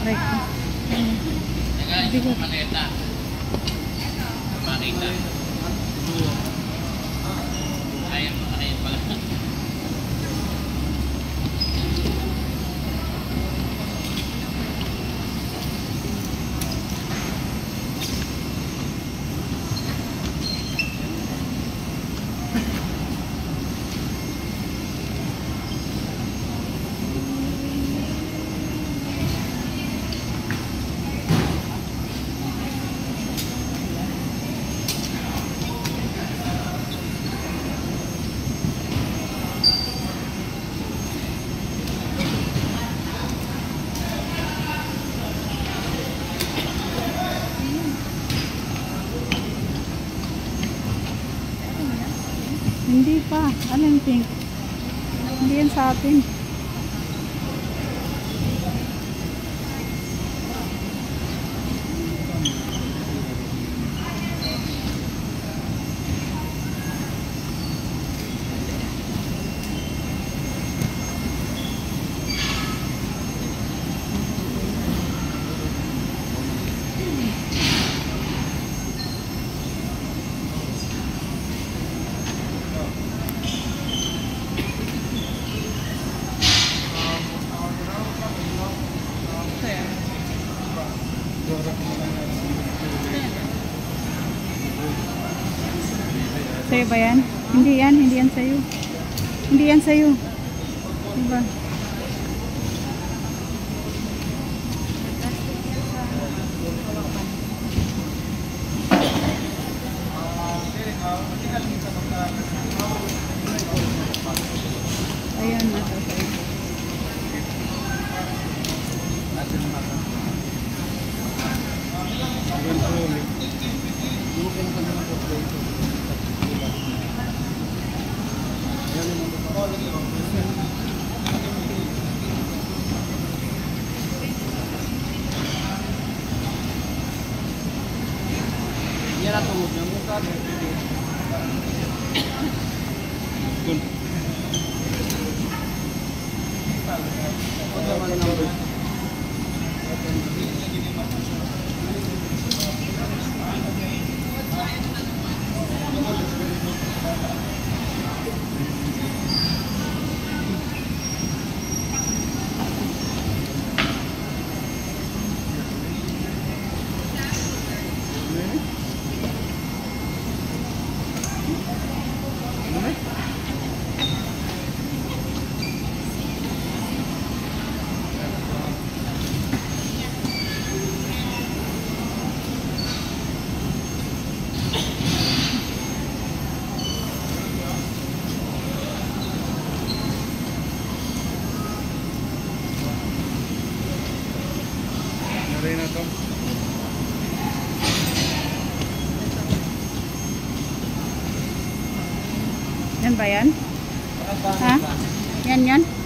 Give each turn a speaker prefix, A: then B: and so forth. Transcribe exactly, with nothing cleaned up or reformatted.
A: Right.
B: Hindi ko maneta. Makita. Ayan, ayan pala.
A: Hindi pa. Ano yung pink? Hindi yan sa atin. Sa'yo ba yan? Hindi yan, hindi yan sa'yo. Hindi yan sa'yo. Diba? Ayan, nasa sa'yo.
B: Yan ang tungod niya. Mukha mo. Good.
C: Na to.
A: Yan ba yan? Ha? Yan yan?